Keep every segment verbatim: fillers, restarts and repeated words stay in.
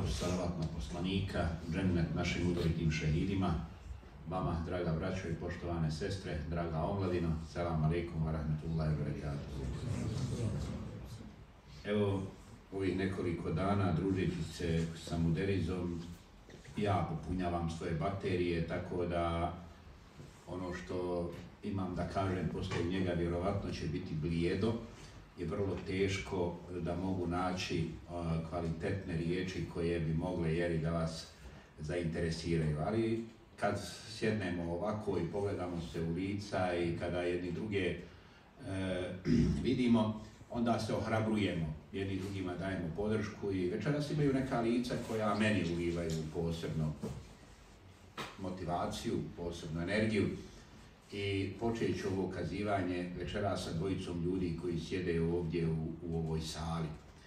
Allahu, salavat na poslanika, džennet našim udovitim šehidima, vama, draga braćo i poštovane sestre, draga omladino, selam alaikum wa rahmatullahi wa barakatuh. Evo, ovih nekoliko dana, družeći se sa Muderizom, ja popunjavam svoje baterije, tako da ono što imam da kažem poslije njega vjerovatno će biti blijedo. Je vrlo teško da mogu naći uh, kvalitetne riječi koje bi mogle jeri da vas zainteresiraju. Ali kad sjednemo ovako i pogledamo se u lica i kada jedni druge uh, vidimo, onda se ohrabrujemo, jedni drugima dajemo podršku i večeras imaju neka lica koja meni ulivaju posebno motivaciju, posebnu energiju. I počet ću ovo kazivanje večeras sa dvojicom ljudi koji sjede ovdje u, u ovoj sali.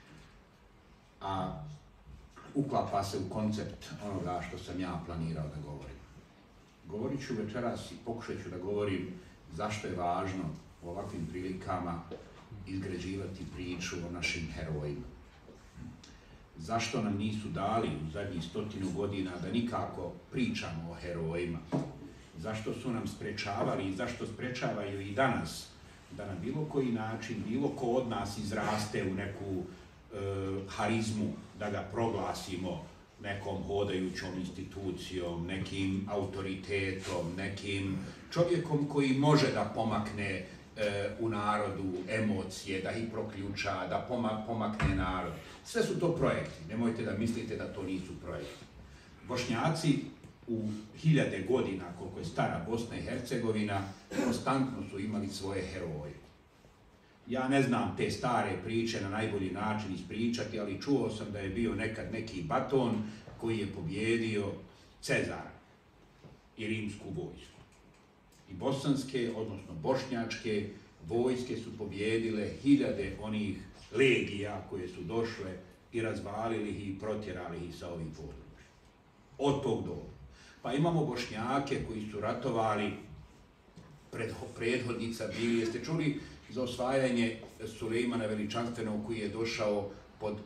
A uklapa se u koncept onoga što sam ja planirao da govorim. Govorit ću večeras i pokušat ću da govorim zašto je važno u ovakvim prilikama izgrađivati priču o našim herojima. Zašto nam nisu dali u zadnjih stotinu godina da nikako pričamo o herojima. Zašto su nam sprečavali i zašto sprečavaju i danas da na bilo koji način, bilo ko od nas izraste u neku e, harizmu, da ga proglasimo nekom hodajućom institucijom, nekim autoritetom, nekim čovjekom koji može da pomakne e, u narodu emocije, da ih proključa, da pomakne narod. Sve su to projekti, nemojte da mislite da to nisu projekti. Bošnjaci u hiljade godina, koliko je stara Bosna i Hercegovina, konstantno su imali svoje heroje. Ja ne znam te stare priče na najbolji način ispričati, ali čuo sam da je bio nekad neki baton koji je pobjedio Cezara i rimsku vojsku. I bosanske, odnosno bošnjačke vojske su pobjedile hiljade onih legija koje su došle i razvalili ih i protjerali ih sa ovih područja. Od tog doba. Pa imamo Bošnjake koji su ratovali, prethodnica bili, jeste čuli za osvajanje Sulejmana Veličanstvenog koji je došao pod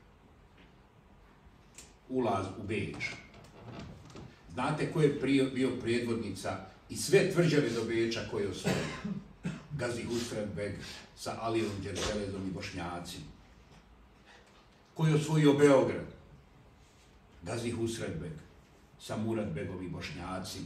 ulaz u Beč. Znate ko je bio predvodnica i sve tvrđave do Beča koje je osvojio? Gazi Husretbeg sa Alijom Đerzelezom i Bošnjacima. Ko je osvojio Beograd? Gazi Husretbeg sa Muradbegom i Bošnjacima.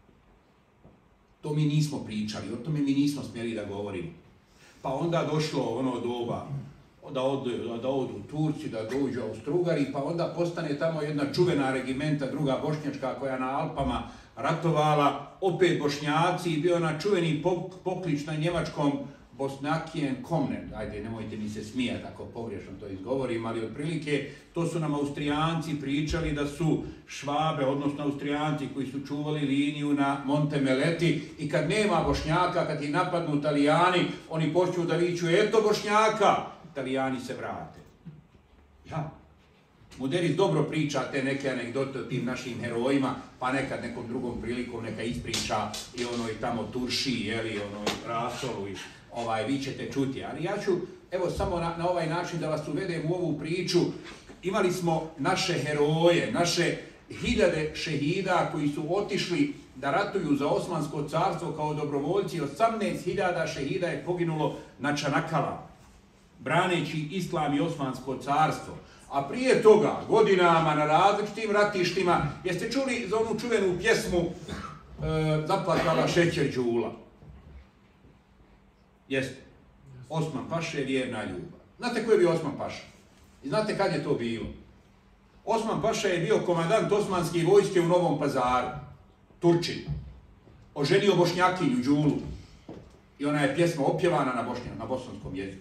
To mi nismo pričali, o tome mi nismo smjeli da govorimo. Pa onda došlo ono doba da odu, da odu Turci, da dođu Austro-Ugari, pa onda postane tamo jedna čuvena regimenta, druga bošnjačka koja na Alpama ratovala, opet Bošnjaci i bio na čuveni poklič na njemačkom Bosnjakijen Komnen, ajde nemojte mi se smijati ako pogrešno to izgovorim, ali otprilike to su nam Austrijanci pričali da su Švabe, odnosno Austrijanci koji su čuvali liniju na Monte Meleti i kad nema Bošnjaka, kad ih napadnu Italijani, oni počnu da viču eto Bošnjaka, Italijani se vrate. Ja. Muderiz dobro priča te neke anegdote o tim našim herojima, pa nekad nekom drugom prilikom neka ispriča i onoj tamo Turši, jeli, onoj Rasolu i ovaj, vi ćete čuti. Ali ja ću, evo, samo na, na ovaj način da vas uvedem u ovu priču. Imali smo naše heroje, naše hiljade šehida koji su otišli da ratuju za Osmansko carstvo kao dobrovoljci. osamnaest hiljada šehida je poginulo na Čanakala, braneći islam i Osmansko carstvo. A prije toga, godinama na različitim ratištima, jeste čuli za onu čuvenu pjesmu e, Zaplakala šećer Đula? Jeste. Osman Paša je vjerna ljubav. Znate ko je bio Osman Paša? I znate kad je to bilo? Osman Paša je bio komandant osmanske vojske u Novom Pazaru, Turčin. Oženio Bošnjakinju Đulu. I ona je pjesma opjevana na, bošnja, na bosanskom jeziku.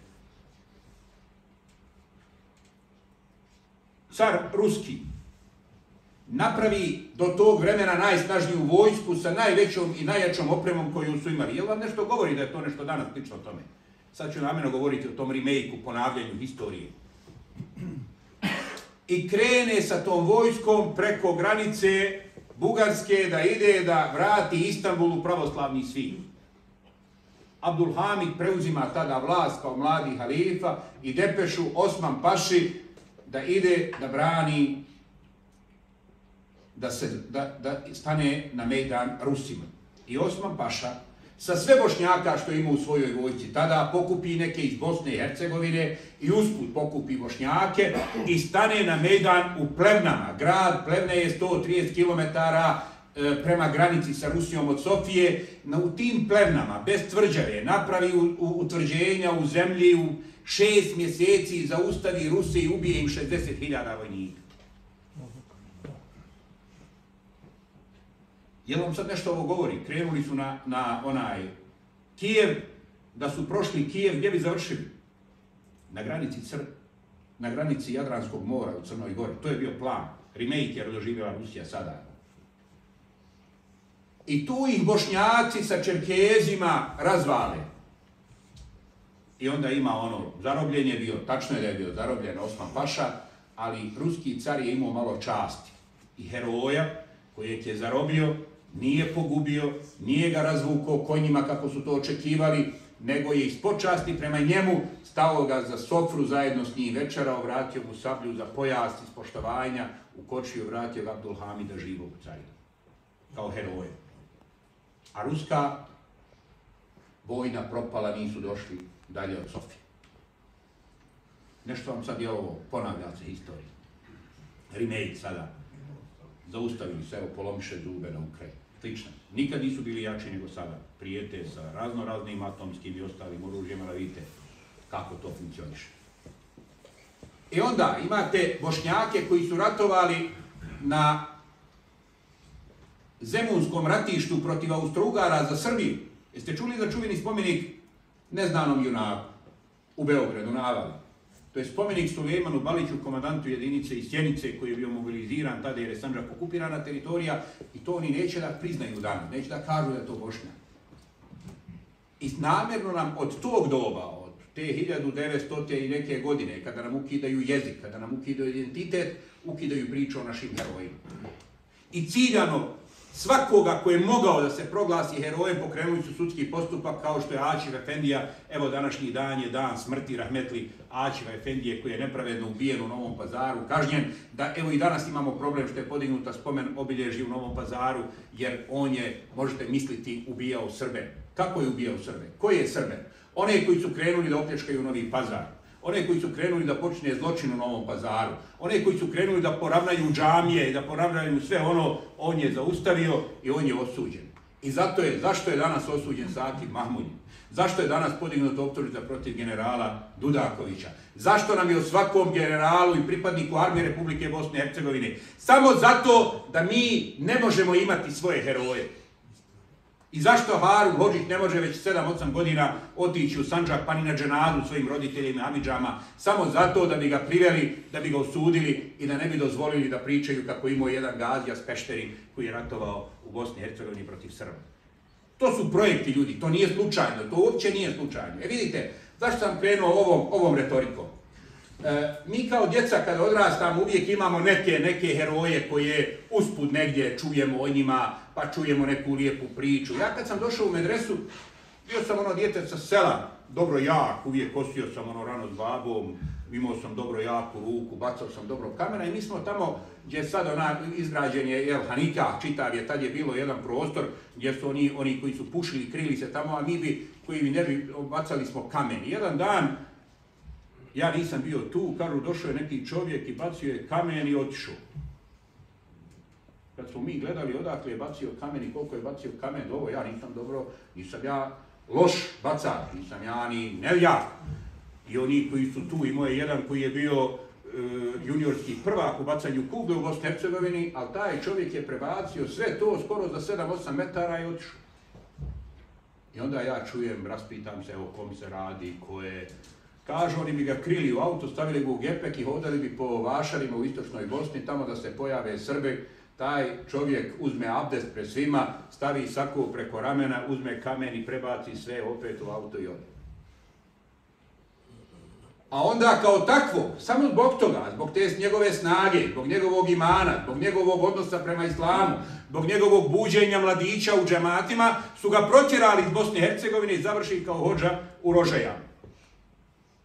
Car Ruski napravi do tog vremena najsnažniju vojsku sa najvećom i najjačom opremom koju su imali. Jel vam nešto govori da je to nešto danas slično o tome? Sad ću namjerno govoriti o tom remake-u, ponavljanju historije. I krene sa tom vojskom preko granice Bugarske da ide da vrati Istanbul u pravoslavni svit. Abdulhamid preuzima tada vlast kao mladi halifa i depešu Osman Paši da ide da brani da, se, da, da stane na mejdan Rusima. I Osman Paša sa sve Bošnjaka što ima u svojoj vojsci tada pokupi neke iz Bosne i Hercegovine i usput pokupi Bošnjake i stane na mejdan u Plevnama. Grad Plevne je sto trideset kilometara e, prema granici sa Rusijom od Sofije. Na, u tim Plevnama, bez tvrđave, napravi u, u, utvrđenja u zemlji u šest mjeseci, zaustavi Ruse i ubije im šezdeset hiljada vojnika. Jel vam sad nešto ovo govori? Krenuli su na, na onaj Kijev, da su prošli Kijev, gdje bi završili? Na granici Cr... na granici Jadranskog mora u Crnoj Gori. To je bio plan. Remake je doživjela Rusija sada. I tu ih Bošnjaci sa Čerkezima razvale. I onda ima ono, zarobljen je bio, tačno je da je bio zarobljen Osman Paša, ali ruski car je imao malo časti i heroja kojeg je zarobio, nije pogubio, nije ga razvukao konjima kako su to očekivali, nego je iz počasti prema njemu stao ga za sofru zajedno s njim večerao, vratio mu sablju za pojas iz poštovanja, ukočio, vratio ga Abdulhamida živog carina, kao heroje. A ruska vojna propala, nisu došli dalje od Sofije. Nešto vam sad je ovo, ponavlja se historija. Remake sada. Zaustavili se, evo, polomiše zube na Ukrajini. Slično. Nikad nisu bili jači nego sada. Prijete sa razno raznim atomskim i ostalim oružjima, da vidite kako to funkcioniše. I onda imate Bošnjake koji su ratovali na Zemunskom ratištu protiv Austro-Ugara za Srbiju. Jeste čuli za čuveni spomenik neznanom junaku u Beogradu, na Avali? To je spomenik Sulejmanu Baliću, komandantu jedinice iz Sjenice, koji je bio mobiliziran tada jer je Sandžak okupirana teritorija, i to oni neće da priznaju danas, neće da kažu da je to Bošnjak. I namjerno nam od tog doba, od te hiljadu devetstotine i neke godine, kada nam ukidaju jezik, kada nam ukidaju identitet, ukidaju priču o našim herojima. I ciljano svakoga ko je mogao da se proglasi herojem, pokrenuli su sudski postupak, kao što je Aćif Efendija. Evo, današnji dan je dan smrti rahmetli Aćifa Efendije, koji je nepravedno ubijen u Novom Pazaru, kažnjen. Da, evo i danas imamo problem što je podignuta spomen obilježje u Novom Pazaru, jer on je, možete misliti, ubijao Srbe. Kako je ubijao Srbe? Koji je Srbe? One koji su krenuli da opljačkaju Novi Pazar, one koji su krenuli da počne zločin u Novom Pazaru, one koji su krenuli da poravnaju džamije i da poravnaju sve ono, on je zaustavio i on je osuđen. I zato je, zašto je danas osuđen Sakip Mahmudin? Zašto je danas podignuta optužnica protiv generala Dudakovića? Zašto nam je o svakom generalu i pripadniku armije Republike Bosne i Hercegovine? Samo zato da mi ne možemo imati svoje heroje. I zašto Harun Hodžić ne može već sedam osam godina otići u Sandžak pa ni na dženadu svojim roditeljima i amidžama, samo zato da bi ga priveli, da bi ga osudili i da ne bi dozvolili da pričaju kako imao jedan Gazija s Pešteri koji je ratovao u Bosni i Hercegovini protiv Srba. To su projekti, ljudi, to nije slučajno, to uopće nije slučajno. E vidite, zašto sam krenuo ovom, ovom retorikom? E, mi kao djeca kada odrastamo uvijek imamo neke, neke heroje koje usput negdje čujemo o njima, pa čujemo neku lijepu priču. Ja kad sam došao u medresu, bio sam ono dijete sa sela, dobro jak, uvijek kosio sam ono rano s babom, imao sam dobro jaku ruku, bacao sam dobro kamera i mi smo tamo gdje sad ona izgrađen je El Hanika, čitav je, tad je bilo jedan prostor gdje su oni, oni koji su pušili, krili se tamo, a mi bi, koji bi ne bi, bacali smo kamen. Jedan dan, ja nisam bio tu, kažu, došao je neki čovjek i bacio je kamen i otišao. Kad smo mi gledali odakle je bacio kamen i koliko je bacio kamen, ovo ja nisam dobro, nisam ja loš bacač, nisam ja ni nevjak. I oni koji su tu, imao je jedan koji je bio e, juniorski prvak u bacanju kugle u Bosni i Hercegovini, ali taj čovjek je prebacio sve to skoro za sedam osam metara i otišao. I onda ja čujem, raspitam se, evo kom se radi, ko je. Kažu, oni bi ga krili u auto, stavili ga u gepek i hodali bi po vašarima u istočnoj Bosni, tamo da se pojave Srbi. Taj čovjek uzme abdest pred svima, stavi saku preko ramena, uzme kamen i prebaci sve opet u auto i ode. A onda kao takvo, samo zbog toga, zbog te njegove snage, zbog njegovog imana, zbog njegovog odnosa prema islamu, zbog njegovog buđenja mladića u džematima, su ga protjerali iz Bosne i Hercegovine i završili kao hodža u Rožajama.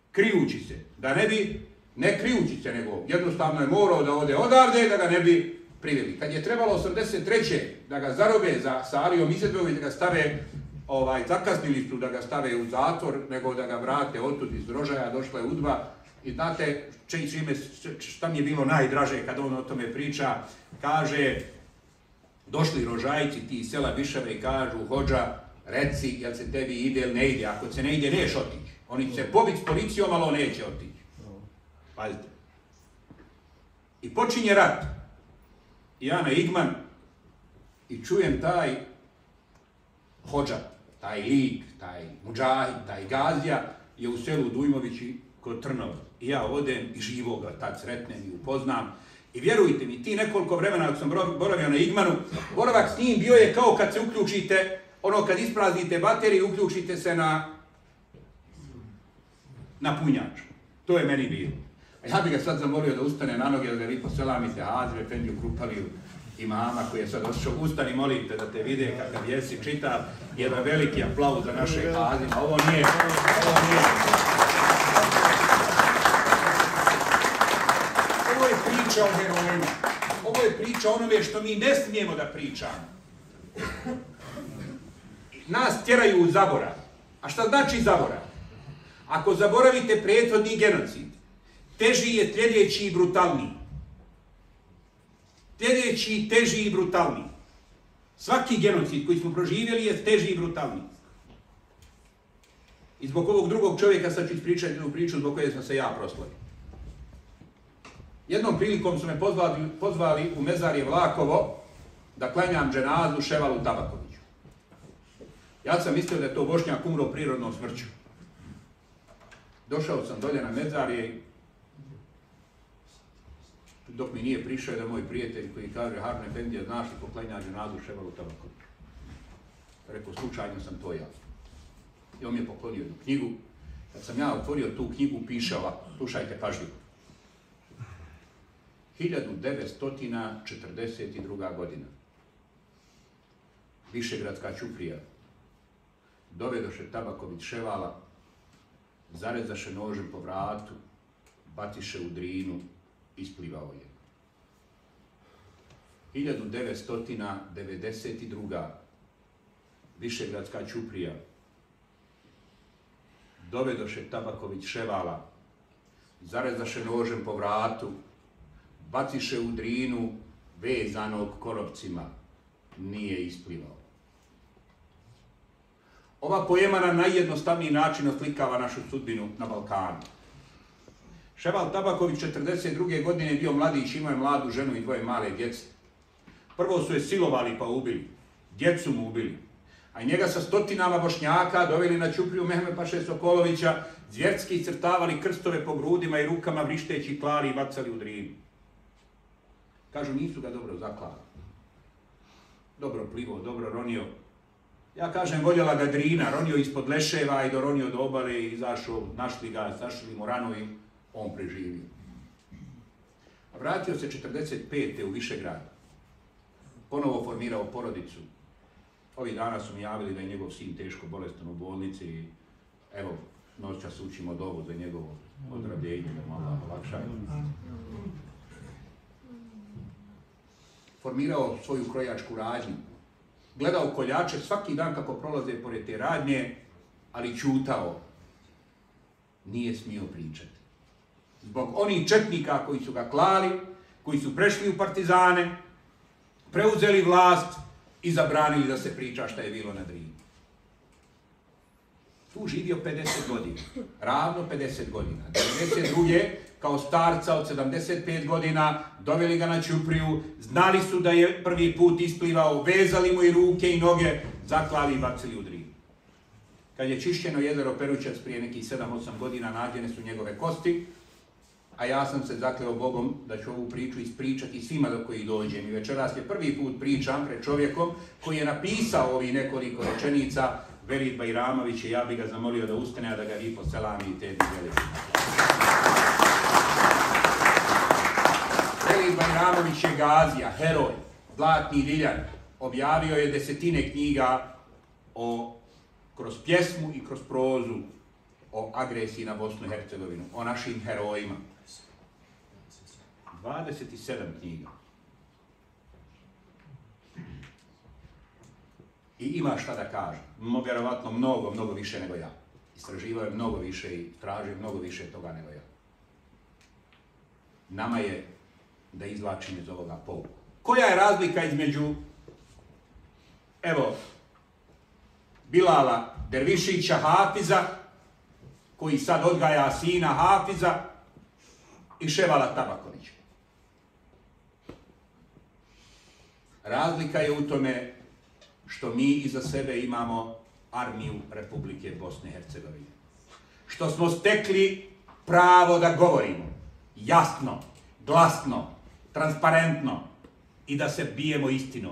Krijući se, da ne bi, ne krijući se, nego jednostavno je morao da ode odavde, da ga ne bi priveli. Kad je trebalo osamdeset treće da ga zarobe za, sa Alijom Izetbegović, da ga stave, ovaj, zakasnili su da ga stave u zatvor, nego da ga vrate otud iz Rožaja, došla je UDBA. I znate čime, šta mi je bilo najdraže kad on o tome priča, kaže, došli Rožajci, ti iz sela Biševe i kažu, hođa, reci, jel se tebi ide ili ne ide, ako se ne ide, neš otići. Oni će se pobiti s policijom, ali on neće otići. Pazite. I počinje rat. Ja na Igman i čujem taj hođa, taj lik, taj mudžahid, taj gazija je u selu Dujmovići kod Trnova. I ja odem i živo ga tad sretnem i upoznam. I vjerujte mi, ti nekoliko vremena dok sam boravio na Igmanu, boravak s njim bio je kao kad se uključite, ono kad ispraznite bateriju, uključite se na, na punjač. To je meni bilo. A ja bih ga sad zamolio da ustane na noge, da ga vi poselamite Azre, Efendiju Krupaliju, imama koji je sad otišao. Ustani, molite da te vide kakav jesi, čitav, jedan veliki aplauz za našeg Azima. Ovo nije, ovo nije. Ovo je priča o herojima. Ovo je priča o onome što mi ne smijemo da pričamo. Nas tjeraju u zaborav. A šta znači zaborav? Ako zaboravite prethodni genocid, teži je sljedeći i brutalniji. Sljedeći, teži i brutalniji. Svaki genocid koji smo proživjeli je teži i brutalniji. I zbog ovog drugog čovjeka sad ću ispričati jednu priču zbog koje sam se ja proslavio. Jednom prilikom su me pozvali, pozvali u Mezarje Vlakovo da klanjam dženazu Ševalu Tabakoviću. Ja sam mislio da je to Bošnjak umro prirodnom smrću. Došao sam dolje na Mezarje, dok mi nije prišao jedan moj prijatelj koji kaže, Harun Efendija, znaš li ko klanja dženazu Ševalu Tabakoviću? Rekao, slučajno sam to ja. I on mi je poklonio jednu knjigu. Kad sam ja otvorio tu knjigu, piše ovako, slušajte pažljivo. hiljadu devetsto četrdeset druga. godina. Višegradska ćuprija. Dovedoše Tabaković Ševala, zarezaše nožem po vratu, batiše u Drinu, isplivao je. hiljadu devetsto devedeset druga. Višegradska ćuprija. Dovedoše Tabaković Ševala, zarezaše nožem po vratu, baciše u Drinu, vezanog koropcima, nije isplivao. Ova poema na najjednostavniji način oslikava našu sudbinu na Balkanu. Ševal Tabaković četrdeset druge. godine bio mladić, imao je mladu ženu i dvoje male djece. Prvo su je silovali pa ubili, djecu mu ubili, a njega sa stotinama Bošnjaka doveli na ćupriju Mehmed Paše Sokolovića, zvjerski crtavali krstove po grudima i rukama, vrišteći klali i bacali u Drinu. Kažu, nisu ga dobro zaklali. Dobro plivo, dobro ronio. Ja kažem, voljela ga Drina, ronio ispod leševa i doronio do obale i izašao, našli ga, zašli mu rano i on preživio. Vratio se četrdeset pete. u Višegrad. Ponovo formirao porodicu. Ovih dana su mi javili da je njegov sin teško bolestan u bolnici i evo, noćas učimo dovu za njegovo ozdravljenje, da mu Allah olakša. Formirao svoju krojačku radnju. Gledao koljače svaki dan kako prolaze pored te radnje, ali ćutao. Nije smio pričati. Zbog onih četnika koji su ga klali, koji su prešli u partizane, preuzeli vlast i zabranili da se priča šta je bilo na Drini. Tu živio pedeset godina, ravno pedeset godina. devedeset druge. kao starca od sedamdeset pet godina, doveli ga na ćupriju, znali su da je prvi put isplivao, vezali mu i ruke i noge, zaklali i bacili u Drinu. Kad je čišćeno jezero Perućac prije nekih sedam osam godina, nađene su njegove kosti, a ja sam se zakleo Bogom da ću ovu priču ispričati svima do kojih dođem. I večeras je prvi put pričam pred čovjekom koji je napisao ovih nekoliko rečenica, Velid Bajramović, i ja bih ga zamolio da ustane, a da ga vi poselamite. Velid Bajramović je gazija, heroj, zlatni diljan. Objavio je desetine knjiga o, kroz pjesmu i kroz prozu o agresiji na Bosnu i Hercegovinu, o našim herojima. dvadeset sedam knjiga. I ima šta da kaže. Vjerovatno mnogo, mnogo više nego ja. Istraživao je mnogo više i tražio mnogo više toga nego ja. Nama je da izvlačimo iz ovoga pouku. Koja je razlika između, evo, Bilala Dervišića, Hafiza, koji sad odgaja sina Hafiza, i Ševala Tabakovića? Razlika je u tome što mi iza sebe imamo armiju Republike Bosne i Hercegovine. Što smo stekli pravo da govorimo jasno, glasno, transparentno i da se bijemo istinom.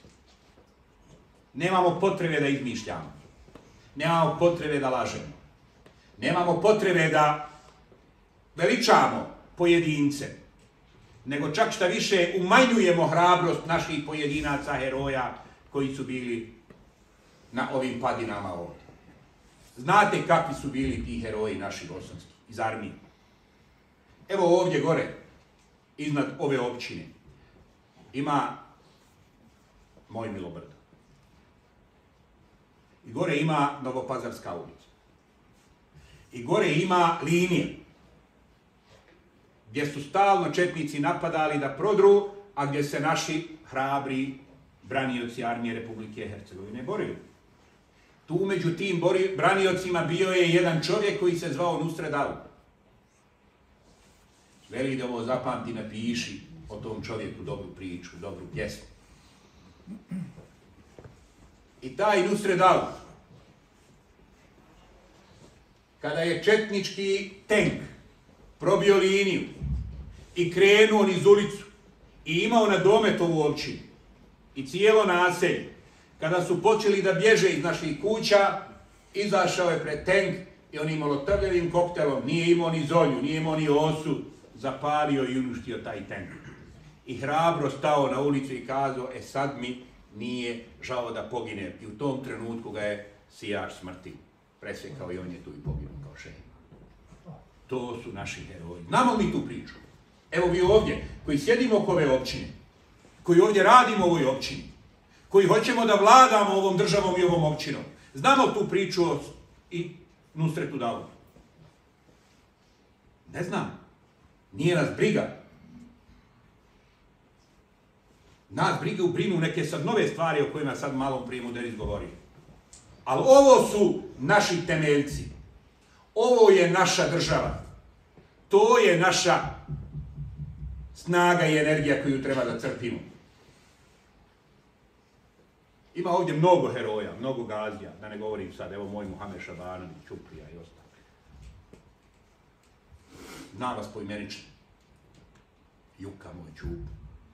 Nemamo potrebe da izmišljamo. Nemamo potrebe da lažemo. Nemamo potrebe da veličamo pojedince, nego čak šta više umanjujemo hrabrost naših pojedinaca, heroja koji su bili na ovim padinama ovdje. Znate kakvi su bili ti heroji naši bosanski iz armije? Evo ovdje gore, iznad ove općine, ima Moj Milobrdo. I gore ima Novopazarska ulica. I gore ima linije, gdje su stalno četnici napadali da prodru, a gdje se naši hrabri branioci armije Republike Hercegovine borili. Tu među tim braniocima bio je jedan čovjek koji se zvao Nusret Alu. Veli da ovo zapamti, napiši o tom čovjeku dobru priču, dobru pjesmu. I taj Nusret Alu, kada je četnički tenk probio liniju i krenuo niz ulicu i imao na domet ovu općinu i cijelo naselje, kada su počeli da bježe iz naših kuća, izašao je pred tenk i onim molotavljevim koktelom, nije imao ni zolju, nije imao ni osu, zapalio i uništio taj tenk. I hrabro stao na ulicu i kazao, e sad mi nije žao da poginem. I u tom trenutku ga je sijač smrti presjekao i on je tu i poginuo kao šehid. To su naši heroji. Znamo mi tu priču. Evo mi ovdje, koji sjedimo oko ove općine, koji ovdje radimo u ovoj općini, koji hoćemo da vladamo ovom državom i ovom općinom, znamo tu priču o i Nusretu Dalu. Ne znam. Nije nas briga. Nas briga u brinu neke sad nove stvari o kojima sad malo prije Muderis govorio. Ali ovo su naši temeljci. Ovo je naša država. To je naša snaga i energija koju treba da crpimo. Ima ovdje mnogo heroja, mnogo gazija, da ne govorim sad, evo moj Muhamed Šabanović, Čuprija i ostalo. Zna vas poimenično. Juka moj Čup.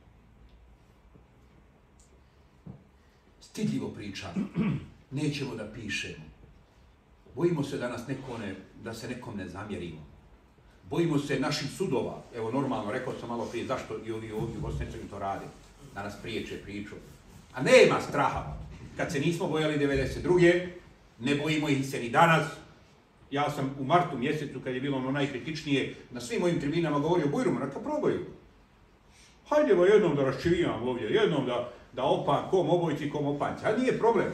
Stidljivo pričamo. Nećemo da pišemo. Bojimo se da, nas neko ne, da se nekom ne zamjerimo. Bojimo se naših sudova. Evo normalno, rekao sam malo prije zašto i ovi ovdje u Bosni i Hercegovini to rade. Da nas priječe priču. A nema straha. Kad se nismo bojali devedeset druge, ne bojimo ih se ni danas. Ja sam u martu mjesecu, kad je bilo ono najkritičnije, na svim mojim tribinama govorio, bojruma, neka probaju. Hajdemo jednom da raščivijam ovdje, jednom da, da opan kom obojci, kom opanci. A nije problem.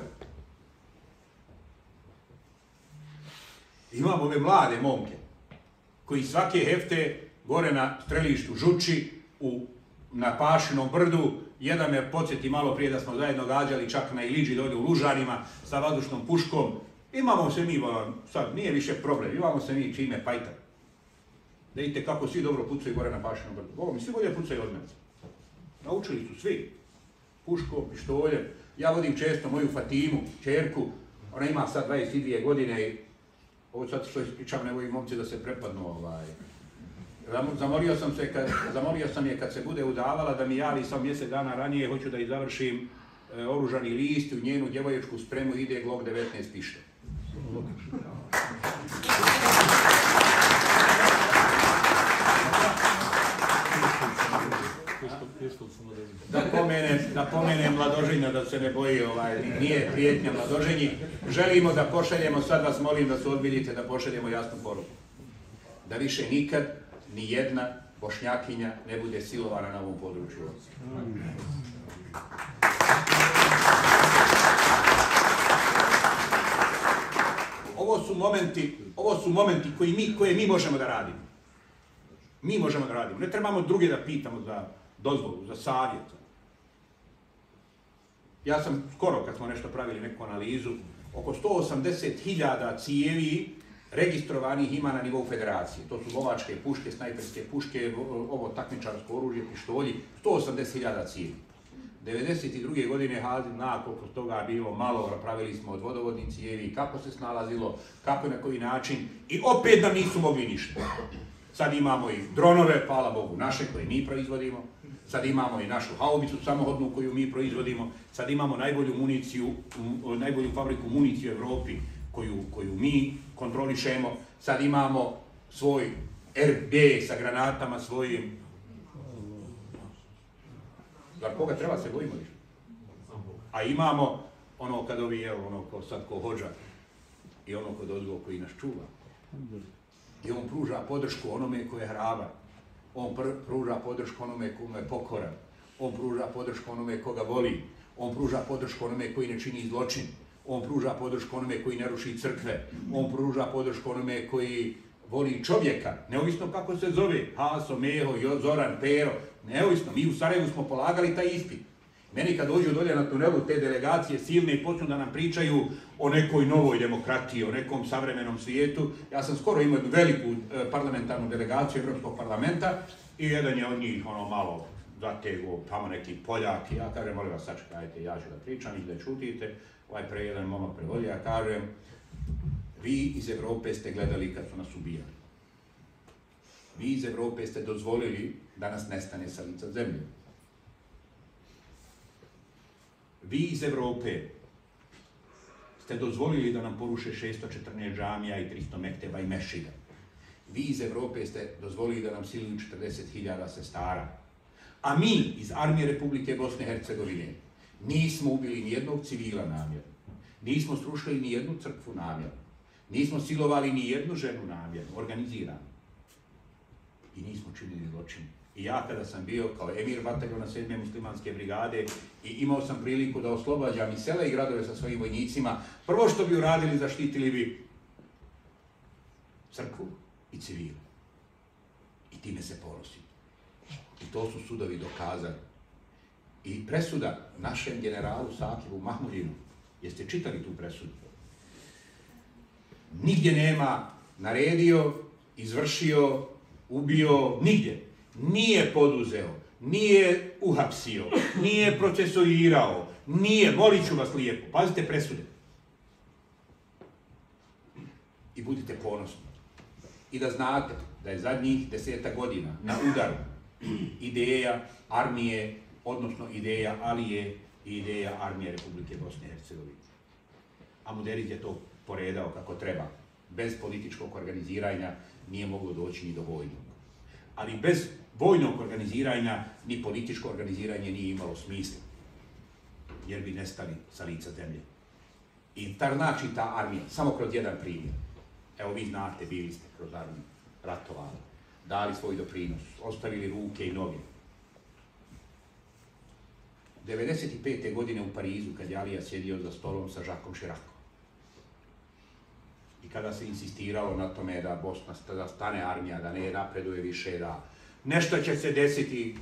Imamo ove mlade momke, koji svake hefte gore na strelištu Žuči, u, na Pašinom brdu, jedan me podsjeti malo prije da smo zajedno gađali čak na Iliđi dolje u Lužanima sa vazdušnom puškom. Imamo se mi, sad nije više problem, imamo se mi čime pajta. Da vidite kako svi dobro pucaju gore na Pašinom brdu. Ovo mi svi bolje pucaju od mene. Naučili su svi. Puškom, pištoljem. Ja vodim često moju Fatimu, čerku. Ona ima sad dvadeset dvije godine i ovo sad što ispričam, ne ovim momci da se prepadnu. Ovaj. Zamorio sam, se kad, zamorio sam je kad se bude udavala da mi javi sam mjesec dana ranije, hoću da i završim e, oružani list, u njenu djevoječku spremu ide Glock devetnaest pištolj. Da pomenem, da pomenem mladoženja, da se ne boji, ovaj, nije prijetnja mladoženji. Želimo da pošaljemo, sad vas molim da se odbiljite, da pošaljemo jasnu poruku. Da više nikad ni jedna Bošnjakinja ne bude silovana na ovom području. ovo su momenti, ovo su momenti koji mi, koje mi možemo da radimo. Mi možemo da radimo. Ne trebamo druge da pitamo za dozvolu, za savjet. Ja sam skoro, kad smo nešto pravili, neku analizu, oko sto osamdeset hiljada cijevi registrovanih ima na nivou federacije. To su lovačke puške, snajperske puške, ovo takmičarsko oružje, pištolji, sto osamdeset hiljada cijevi. devedeset druge godine Hazin zna koliko toga bilo malo, pravili smo od vodovodnih cijevi, kako se snalazilo, kako i na koji način, i opet nam nisu mogli ništa. Sad imamo i dronove, hvala Bogu, naše koje mi proizvodimo, sad imamo i našu haubicu samohodnu koju mi proizvodimo, sad imamo najbolju municiju, najbolju fabriku municije u Evropi koju, koju mi kontrolišemo, sad imamo svoj R B sa granatama svojim. Za koga treba se bojimo više? A imamo ono kad ovi, evo, ono ko sad ko hođa i ono kod ozgo koji nas čuva. I on pruža podršku onome ko je hrabar. On pr pruža podršku onome kome je pokoran. On pruža podršku onome koga voli. On pruža podršku onome koji ne čini zločin. On pruža podršku onome koji ne ruši crkve. On pruža podršku onome koji voli čovjeka, neovisno kako se zove, Haso, Meho, Zoran, Pero, neovisno. Mi u Sarajevu smo polagali taj ispit. Meni kad dođu dolje na tunelu te delegacije silne i počnu da nam pričaju o nekoj novoj demokratiji, o nekom savremenom svijetu, ja sam skoro imao jednu veliku e, parlamentarnu delegaciju Evropskog parlamenta i jedan je od njih ono malo zatego, tamo neki Poljak, i ja kažem, molim vas, sačekajte, ja ću da pričam i da čutite, ovaj pre jedan momak prevodi, ja kažem, vi iz Evrope ste gledali kad su nas ubijali. Vi iz Evrope ste dozvolili da nas nestane sa lica zemlje. Vi iz Evrope ste dozvolili da nam poruše šesto četrnaest džamija i tristo mekteba i mešida. Vi iz Evrope ste dozvolili da nam siluju četrdeset hiljada sestara. A mi iz Armije Republike Bosne i Hercegovine nismo ubili ni jednog civila namjerno. Nismo srušili ni jednu crkvu namjerno. Nismo silovali ni jednu ženu namjerno, organizirano. I nismo činili zločin. I ja kada sam bio kao emir bataljona sedme muslimanske brigade i imao sam priliku da oslobađam i sela i gradove sa svojim vojnicima, prvo što bi uradili, zaštitili bi crkvu i civile. I time se ponosim. I to su sudovi dokazali. I presuda našem generalu Sakivu Mahmudinu, jeste čitali tu presudu? Nigdje nema naredio, izvršio, ubio, nigdje. Nije poduzeo, nije uhapsio, nije procesuirao, nije, molit ću vas lijepo, pazite presude. I budite ponosni. I da znate da je zadnjih deseta godina na udaru ideja armije, odnosno ideja Alije i ideja Armije Republike Bosne i Hercegovine. A Muderić je to poredao kako treba. Bez političkog organiziranja nije moglo doći ni do vojnog. Ali bez vojnog organiziranja ni političko organiziranje nije imalo smisla. Jer bi nestali sa lica zemlje. I ta znači ta armija, samo kroz jedan primjer. Evo vi znate, bili ste kroz armiju, ratovali, dali svoj doprinos, ostavili ruke i noge. devedeset pete godine u Parizu, kad je Alija sjedio za stolom sa Jacquesom Chiracom. I kada se insistiralo na tome da Bosna da stane armija, da ne napreduje više, da nešto će se desiti,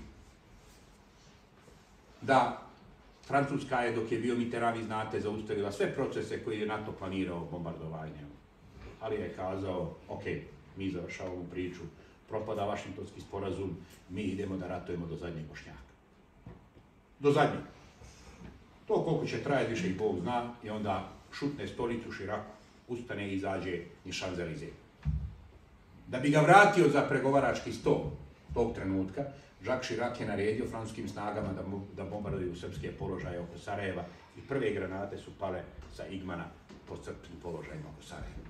da Francuska je, dok je bio Mitterrand, vi znate, zaustavila sve procese koji je NATO planirao bombardovanje. Ali je kazao, ok, mi završavamo priču, propada Vašingtonski sporazum, mi idemo da ratujemo do zadnjeg Bošnjaka. Do zadnjeg. To koliko će trajati, više i Bog zna, i onda šutne stolicu Chiracu, ustane i izađe iz Champs-Élysées. Da bi ga vratio za pregovarački stol tog trenutka, Jacques Chirac je naredio francuskim snagama da, da bombarduju srpske položaje oko Sarajeva i prve granate su pale sa Igmana po srpskim položajima oko Sarajeva.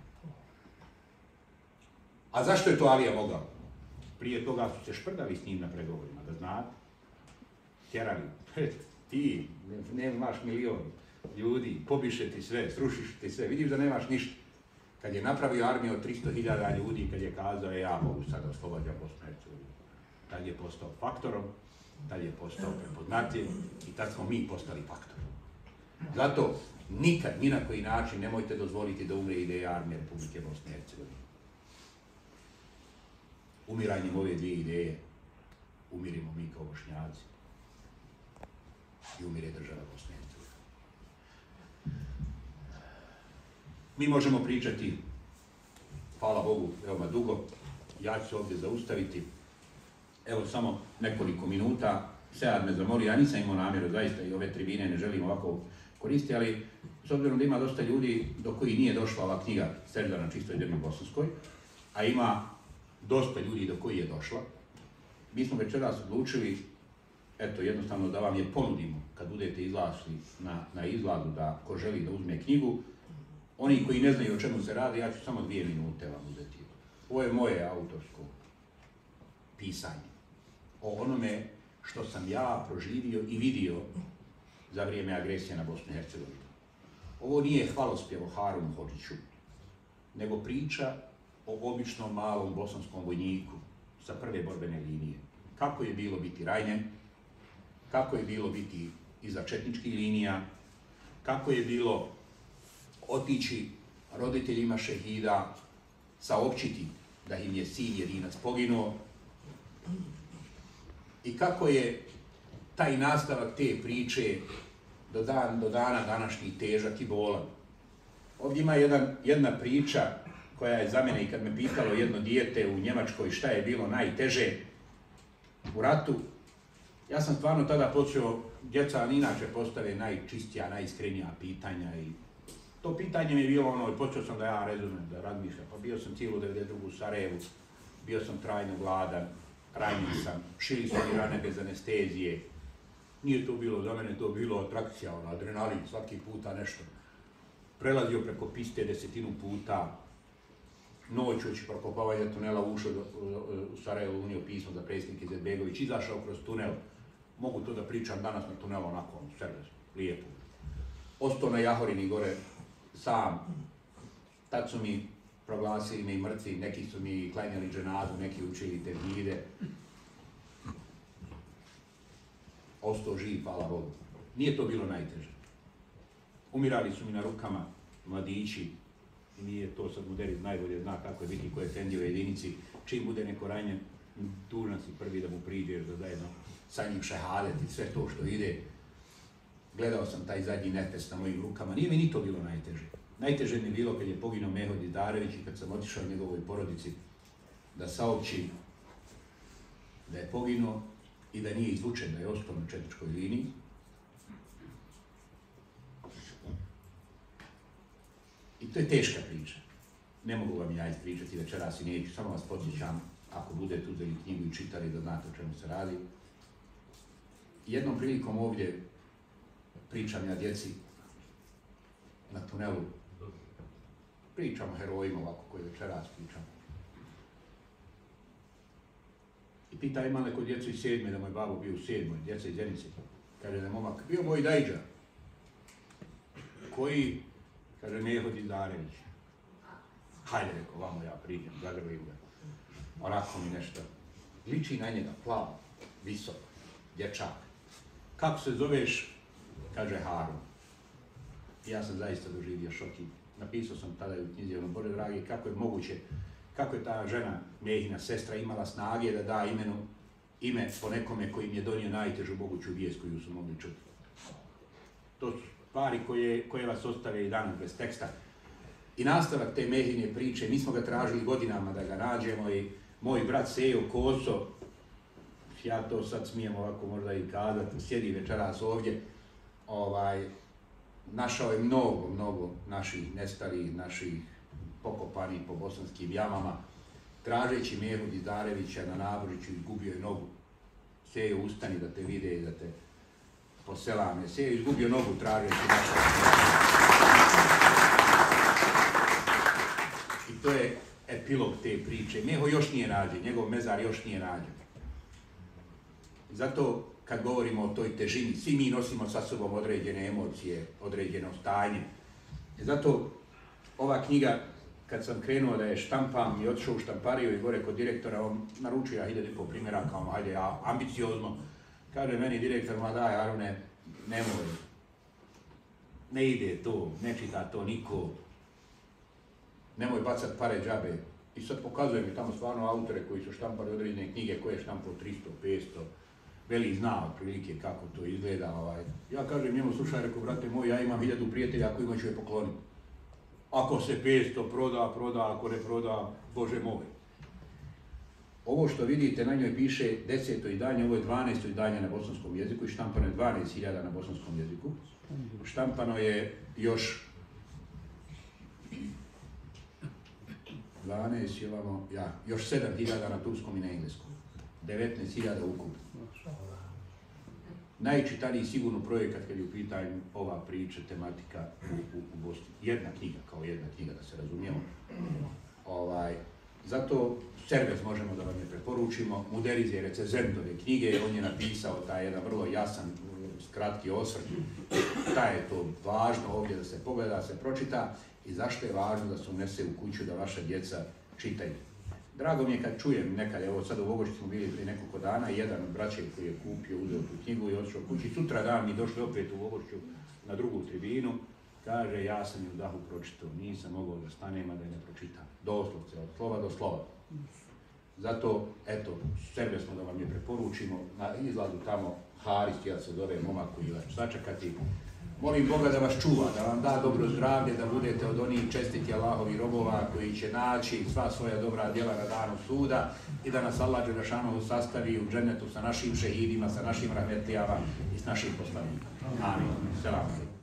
A zašto je to Alija mogao? Prije toga su se šprdali s njim na pregovorima, da znate. Tjerali, ti, nemaš milion ljudi, pobiše ti sve, srušiš ti sve, vidiš da nemaš ništa. Kad je napravio armiju od tristo hiljada ljudi, kad je kazao, e, ja mogu sada oslobađati Bosnu i Hercegovinu. Tad je postao faktorom, tad je postao prepoznatljiv i tad smo mi postali faktorom. Zato nikad, ni na koji način nemojte dozvoliti da umre ideja armije Republike Bosne i Hercegovine. Umiranjem ove dvije ideje umirimo mi kao Bošnjaci i umire država Bosne i Hercegovine. Mi možemo pričati, hvala Bogu, veoma dugo. Ja ću se ovdje zaustaviti. Evo samo nekoliko minuta. Sead me zamolio, ja nisam imao namjeru, zaista i ove tribine ne želim ovako koristiti, ali s obzirom da ima dosta ljudi do koji nije došla ova knjiga Serdar na čistoj zemlji Bosanskoj, a ima dosta ljudi do koji je došla, mi smo večeras odlučili, eto, jednostavno da vam je ponudimo kad budete izlašli na, na izlazu da ko želi da uzme knjigu. Oni koji ne znaju o čemu se radi, ja ću samo dvije minute vam uzeti. Ovo je moje autorsko pisanje o onome što sam ja proživio i vidio za vrijeme agresije na Bosnu i Hercegovinu. Ovo nije hvalospjev o Harunu Hodžiću, nego priča o običnom malom bosanskom vojniku sa prve borbene linije. Kako je bilo biti ranjen, kako je bilo biti iza četničkih linija, kako je bilo otići roditeljima šehida, saopćiti da im je sin jedinac poginuo i kako je taj nastavak te priče do, dan, do dana današnjih težak i bolan. Ovdje ima jedan, jedna priča koja je za mene, i kad me pitalo jedno dijete u Njemačkoj šta je bilo najteže u ratu, ja sam stvarno tada počeo, djeca inače postave najčistija, najiskrenija pitanja i to pitanje mi je bilo ono, i počeo sam da ja rezumem, da razmišljam, pa bio sam cijelu devedeset drugu u Sarajevu, bio sam trajno gladan, ranjen sam, šili su mi rane bez anestezije, nije to bilo za mene, to bilo atrakcija, ono, adrenalin, svaki puta nešto. Prelazio preko piste desetinu puta, noć ući prokopavanja tunela, ušao u Sarajevo, unio pismo za predsjednik Izetbegović, izašao kroz tunel, mogu to da pričam danas na tunelu onako, servis, lijepo. Ostao na Jahorini gore sam, tad su mi proglasili me i mrtvi, neki su mi klanjali dženazu, neki učili tevhide. Ostao živ, hvala Bogu. Nije to bilo najteže. Umirali su mi na rukama mladići i nije to sad Muderiz najbolje zna kako je biti ko je efendi u jedinici. Čim bude neko ranjen, dužan si prvi da mu priđeš da zajedno sa njim šehadet i sve to što ide. Gledao sam taj zadnji nefes na mojim rukama, nije mi ni to bilo najteže. Najteže mi je bilo kad je poginuo Meho Didarević i kad sam otišao njegovoj porodici da saopći da je poginuo i da nije izvučen, da je ostao na četničkoj liniji. I to je teška priča. Ne mogu vam ja ispričati večeras i neću, samo vas podsjećam, ako budete uzeli knjigu i čitali da znate o čemu se radi. Jednom prilikom ovdje pričam ja djeci na tunelu, pričam o herojima ovako koji večeras pričam. I pita ima neko djecu iz sedme, da moj babo bio u sedmoj, djeca iz Zenice. Kaže da momak, bio moj dajđa, koji, kaže, Meho Didarević. Hajde, rekao, vamo ja priđem, zagrlim ga. Onako mi nešto, liči na njega, plav, visok, dječak. Kako se zoveš? Kaže Harun. I ja sam zaista doživio šok i napisao sam tada u knjizi, ono, Bože dragi, kako je moguće, kako je ta žena, Mehina sestra, imala snage da da imenu, ime po nekome koji im je donio najtežu moguću vijest koju su mogli čuti. To su stvari koje, koje vas ostave i danas bez teksta. I nastavak te Mehine priče, mi smo ga tražili godinama da ga nađemo i moj brat Sejo Koso, ja to sad smijem ovako možda i kazati, sjedi večeras ovdje, ovaj, našao je mnogo, mnogo naših nestalih, naših pokopanih po bosanskim jamama, tražeći Mehu Didarevića na Nabožiću, izgubio je nogu. Sejo, ustani da te vide i da te poselame. Sejo izgubio nogu tražeći našao. I to je epilog te priče. Meho još nije nađen, njegov mezar još nije nađen. Zato kad govorimo o toj težini, svi mi nosimo sa sobom određene emocije, određeno stanje. Zato ova knjiga, kad sam krenuo da je štampam i otišao u štampariju i gore kod direktora, on naručio ja hiljadu i pol primjeraka, ono, hajde ja, ambiciozno. Kaže meni direktor, ma daj Arune, nemoj. ne ide to, ne čita to niko. Nemoj bacat pare džabe. I sad pokazujem mi tamo stvarno autore koji su štampali određene knjige koje je štampao tristo, petsto. Veli zna otprilike kako to izgleda. Ovaj. Ja kažem njemu, slušaj, rekao, brate moj, ja imam hiljadu prijatelja, ako ima ću je pokloniti. Ako se petsto proda, proda, ako ne proda, Bože moj. Ovo što vidite, na njoj piše deseto izdanje, ovo je dvanaesto izdanje na bosanskom jeziku i štampano je dvanaest hiljada na bosanskom jeziku. Štampano je još dvanaest, imamo, ja, još sedam hiljada na turskom i na engleskom. devetnaest hiljada ukupno. Najčitaniji sigurno projekat kad je u pitanju ova priča, tematika u, u, u Bosni. Jedna knjiga, kao jedna knjiga, da se razumijemo. Ovaj, zato Serves možemo da vam je preporučimo. Muderiz je recenzent ove knjige, on je napisao taj jedan vrlo jasan, kratki osvrt. Šta je to važno ovdje da se pogleda, da se pročita i zašto je važno da se unese u kuću da vaša djeca čitaju. Drago mi je kad čujem nekad, evo sad u Vogošću smo bili prije nekoliko dana, jedan od braće koji je kupio, uzeo tu knjigu i otišao kući. Sutra dan mi došli opet u Vogošću na drugu tribinu, kaže ja sam ju u dahu pročitao, nisam mogao da stanem, a da je ne pročitam. Doslovce, od slova do slova. Zato, eto, sebe smo da vam je preporučimo, na izlazu tamo Haris, ja se zove momak koji vas ću sačekati. Molim Boga da vas čuva, da vam da dobro zdravlje, da budete od onih čestiti Allahovi robova koji će naći sva svoja dobra djela na danu suda i da nas Allah Đelešanohu sastavi u džennetu sa našim šehidima, sa našim rahmetlijama i s našim poslanima. Amin. Selam.